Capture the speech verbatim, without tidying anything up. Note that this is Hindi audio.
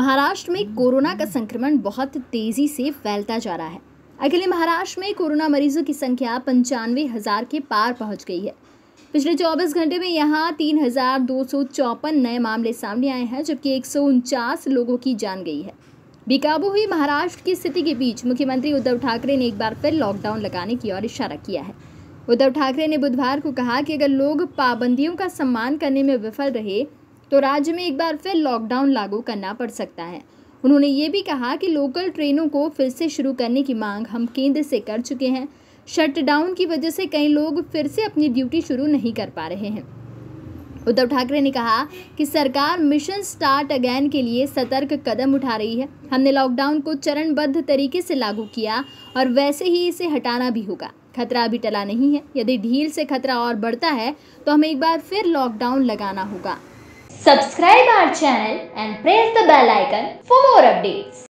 महाराष्ट्र में कोरोना का संक्रमण बहुत तेजी से फैलता जा रहा है। अकेले महाराष्ट्र में कोरोना मरीजों की संख्या पंचानवे हजार के पार पहुंच गई है। पिछले चौबीस घंटे में यहां तीन हजार दो सौ चौपन नए मामले सामने आए हैं, जबकि एक सौ उनचास लोगों की जान गई है। बेकाबू हुई महाराष्ट्र की स्थिति के बीच मुख्यमंत्री उद्धव ठाकरे ने एक बार फिर लॉकडाउन लगाने की ओर इशारा किया है। उद्धव ठाकरे ने बुधवार को कहा कि अगर लोग पाबंदियों का सम्मान करने में विफल रहे तो राज्य में एक बार फिर लॉकडाउन लागू करना पड़ सकता है। उन्होंने ये भी कहा कि लोकल ट्रेनों को फिर से शुरू करने की मांग हम केंद्र से कर चुके हैं। शटडाउन की वजह से कई लोग फिर से अपनी ड्यूटी शुरू नहीं कर पा रहे हैं। उद्धव ठाकरे ने कहा कि सरकार मिशन स्टार्ट अगेन के लिए सतर्क कदम उठा रही है। हमने लॉकडाउन को चरणबद्ध तरीके से लागू किया और वैसे ही इसे हटाना भी होगा। खतरा अभी टला नहीं है। यदि ढील से खतरा और बढ़ता है तो हमें एक बार फिर लॉकडाउन लगाना होगा। Subscribe our channel and press the bell icon for more updates.